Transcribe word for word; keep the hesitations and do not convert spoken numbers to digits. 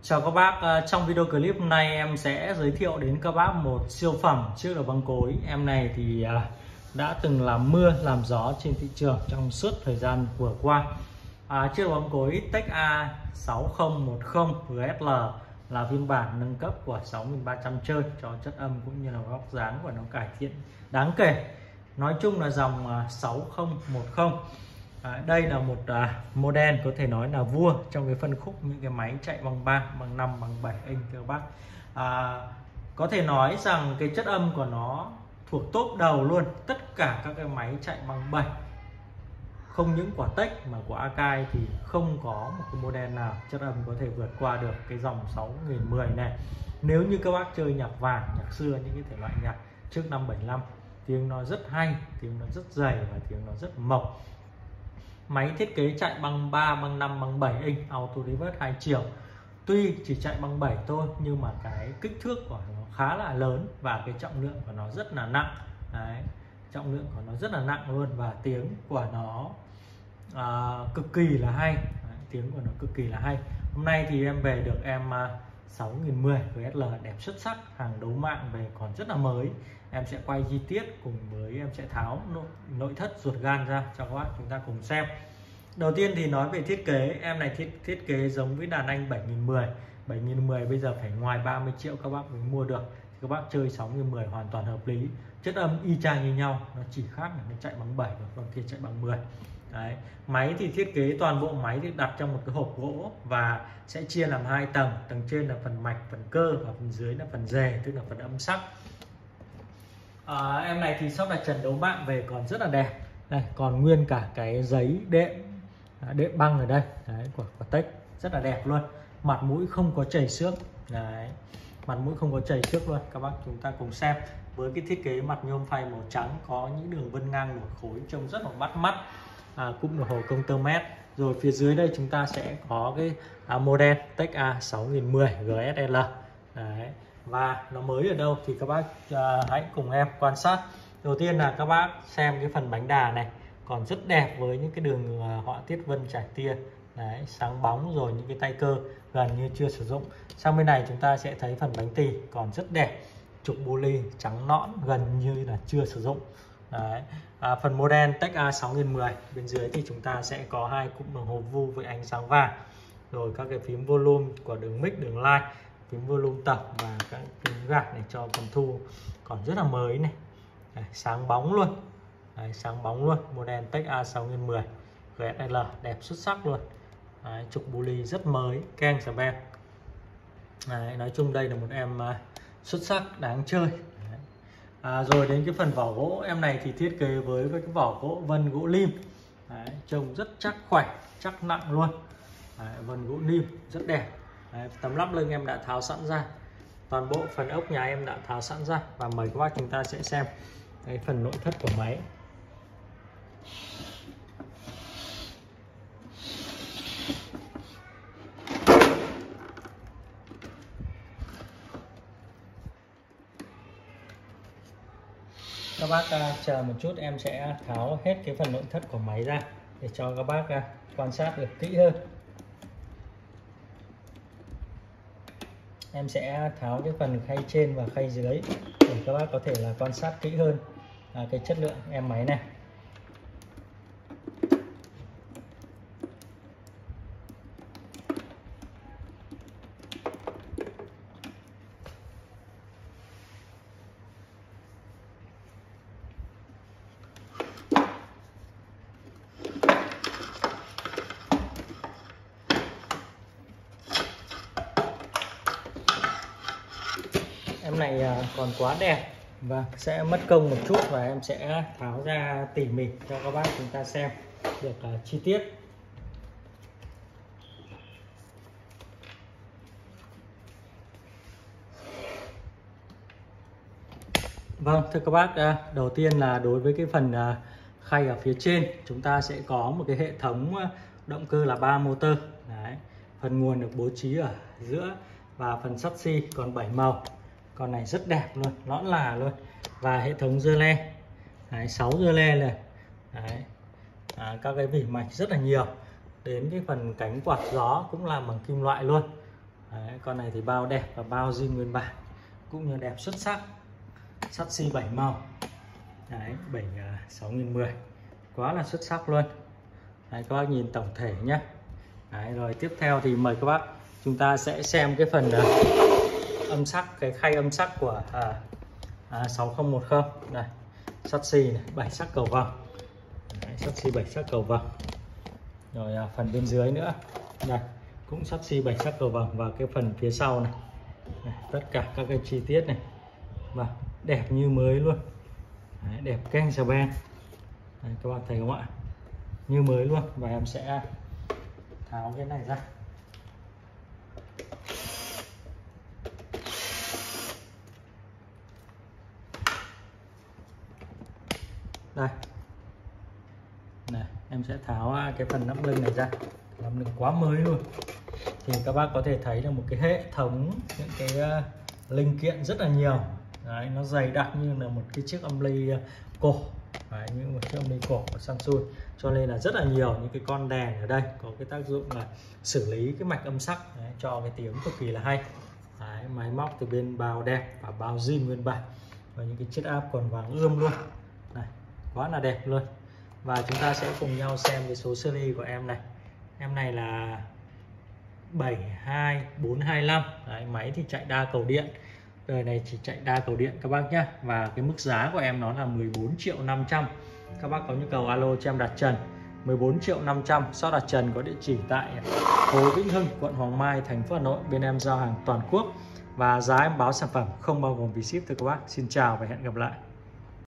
Chào các bác, trong video clip hôm nay em sẽ giới thiệu đến các bác một siêu phẩm chiếc đầu băng cối. Em này thì đã từng làm mưa làm gió trên thị trường trong suốt thời gian vừa qua. à, Chiếc đầu băng cối Tech A sáu không một không G S L là phiên bản nâng cấp của sáu nghìn ba trăm chơi, cho chất âm cũng như là góc dáng của nó cải thiện đáng kể. Nói chung là dòng sáu không một không. À, đây là một à, model có thể nói là vua trong cái phân khúc những cái máy chạy bằng ba, bằng năm, bằng bảy inch các bác. à, Có thể nói rằng cái chất âm của nó thuộc top đầu luôn. Tất cả các cái máy chạy bằng bảy, không những của Tech mà của Akai thì không có một cái model nào chất âm có thể vượt qua được cái dòng sáu nghìn mười này. Nếu như các bác chơi nhạc vàng, nhạc xưa, những cái thể loại nhạc trước năm bảy lăm, tiếng nó rất hay, tiếng nó rất dày và tiếng nó rất mộc. Máy thiết kế chạy bằng ba, bằng năm, bằng bảy inch, auto reverse hai chiều. Tuy chỉ chạy bằng bảy thôi nhưng mà cái kích thước của nó khá là lớn và cái trọng lượng của nó rất là nặng. Đấy, trọng lượng của nó rất là nặng luôn, và tiếng của nó à, cực kỳ là hay. Đấy, tiếng của nó cực kỳ là hay. Hôm nay thì em về được em sáu nghìn mười G S L đẹp xuất sắc, hàng đấu mạng về còn rất là mới. Em sẽ quay chi tiết cùng với em sẽ tháo nội, nội thất ruột gan ra cho các bác chúng ta cùng xem. Đầu tiên thì nói về thiết kế, em này thiết thiết kế giống với đàn anh bảy nghìn mười. bảy nghìn mười bây giờ phải ngoài ba mươi triệu các bác mới mua được. Các bác chơi sáu nghìn mười hoàn toàn hợp lý. Chất âm y chang như nhau, nó chỉ khác là nó chạy bằng bảy và con kia chạy bằng mười. Đấy. Máy thì thiết kế toàn bộ máy thì đặt trong một cái hộp gỗ và sẽ chia làm hai tầng. Tầng trên là phần mạch, phần cơ, và phần dưới là phần rề, tức là phần âm sắc. À, em này thì sắp đặt trần đấu mạng về còn rất là đẹp. Đây, còn nguyên cả cái giấy đệm đệm băng ở đây. Đấy, của, của Tech rất là đẹp luôn. Mặt mũi không có chảy xước. Đấy, mặt mũi không có chảy xước luôn. Các bác chúng ta cùng xem. Với cái thiết kế mặt nhôm phay màu trắng, có những đường vân ngang nổi khối trông rất là bắt mắt. À, cụm đồng hồ công tơ mét. Rồi phía dưới đây chúng ta sẽ có cái à, model Tech A sáu nghìn mười G S L. Đấy, và nó mới ở đâu thì các bác uh, hãy cùng em quan sát. Đầu tiên là các bác xem cái phần bánh đà này còn rất đẹp với những cái đường uh, họa tiết vân trải tia. Đấy, sáng bóng, rồi những cái tay cơ gần như chưa sử dụng. Sang bên này chúng ta sẽ thấy phần bánh tì còn rất đẹp, trục bô-ly trắng nõn gần như là chưa sử dụng. Đấy. À, phần model Tech A sáu nghìn mười bên dưới thì chúng ta sẽ có hai cụm đồng hồ vu với ánh sáng vàng, rồi các cái phím volume của đường mic, đường line, phím volume tập và các phím gạt này cho phần thu còn rất là mới này. Đấy, sáng bóng luôn. Đấy, sáng bóng luôn. Model Tech A sáu nghìn mười G S L đẹp xuất sắc luôn. Đấy, trục bô-ly rất mới, keng sờ beng. Đấy, nói chung đây là một em uh, xuất sắc, đáng chơi. Đấy. À, rồi đến cái phần vỏ gỗ, em này thì thiết kế với, với cái vỏ gỗ vân gỗ lim. Đấy, trông rất chắc khỏe, chắc nặng luôn. Đấy, vân gỗ lim rất đẹp. Đấy, tấm lắp lưng em đã tháo sẵn ra, toàn bộ phần ốc nhà em đã tháo sẵn ra, và mời các bác chúng ta sẽ xem cái phần nội thất của máy. Các bác uh, chờ một chút, em sẽ tháo hết cái phần nội thất của máy ra để cho các bác uh, quan sát được kỹ hơn. Em sẽ tháo cái phần khay trên và khay dưới để các bác có thể là quan sát kỹ hơn à, cái chất lượng em máy này. Em này còn quá đẹp và sẽ mất công một chút, và em sẽ tháo ra tỉ mỉ cho các bác chúng ta xem được uh, chi tiết. Vâng, thưa các bác, uh, đầu tiên là đối với cái phần uh, khay ở phía trên, chúng ta sẽ có một cái hệ thống uh, động cơ là ba motor. Đấy, phần nguồn được bố trí ở giữa, và phần sắt xi còn bảy màu. Con này rất đẹp luôn, nõn là luôn. Và hệ thống dưa le, đấy, sáu dưa le này. Đấy. À, các cái vỉ mạch rất là nhiều. Đến cái phần cánh quạt gió cũng làm bằng kim loại luôn. Đấy, con này thì bao đẹp và bao zin nguyên bản cũng như đẹp xuất sắc, sắt xi bảy màu. Đấy, bảy sáu nghìn mười, quá là xuất sắc luôn. Đấy, các bác nhìn tổng thể nhé. Đấy, rồi tiếp theo thì mời các bác chúng ta sẽ xem cái phần uh, âm sắc, cái khay âm sắc của uh, uh, sáu không một không. Đây, sắt xi này, bảy sắc cầu vồng. Đấy, sắt xi bảy sắc cầu vồng. Rồi uh, phần bên dưới nữa, đây cũng sắt xi bảy sắc cầu vồng, và cái phần phía sau này, này tất cả các cái chi tiết này và đẹp như mới luôn. Đấy, đẹp keng xà beng. Đấy, các bạn thấy không ạ, như mới luôn. Và em sẽ tháo cái này ra. Đây này, em sẽ tháo cái phần nắp lưng này ra. Nắp lưng quá mới luôn. Thì các bác có thể thấy là một cái hệ thống những cái uh, linh kiện rất là nhiều. Đấy, nó dày đặc như là một cái chiếc âm ly uh, cổ. Đấy, như một chiếc âm ly cổ của Samsung. Cho nên là rất là nhiều những cái con đèn ở đây có cái tác dụng là xử lý cái mạch âm sắc. Đấy, cho cái tiếng cực kỳ là hay. Đấy, máy móc từ bên bao đẹp và bao zin nguyên bản, và những cái chiếc áp còn vàng ươm luôn. Này, quá là đẹp luôn. Và chúng ta sẽ cùng nhau xem cái số series của em này. Em này là bảy hai bốn hai lăm. Đấy, máy thì chạy đa cầu điện, đời này chỉ chạy đa cầu điện các bác nhé. Và cái mức giá của em nó là mười bốn triệu năm trăm. Các bác có nhu cầu alo cho em đặt trần mười bốn triệu năm trăm. Shop đặt trần có địa chỉ tại phố Vĩnh Hưng, quận Hoàng Mai, thành phố Hà Nội. Bên em giao hàng toàn quốc và giá em báo sản phẩm không bao gồm phí ship từ các bác. Xin chào và hẹn gặp lại.